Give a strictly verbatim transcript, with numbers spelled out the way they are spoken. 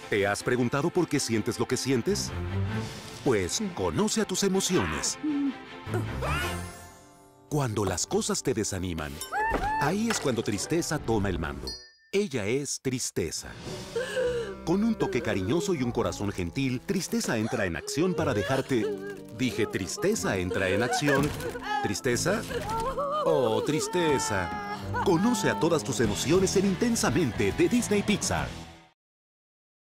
¿Te has preguntado por qué sientes lo que sientes? Pues conoce a tus emociones. Cuando las cosas te desaniman, ahí es cuando tristeza toma el mando. Ella es tristeza. Con un toque cariñoso y un corazón gentil, tristeza entra en acción para dejarte... Dije, tristeza entra en acción. ¿Tristeza? Oh, tristeza. Conoce a todas tus emociones en Intensamente de Disney Pixar.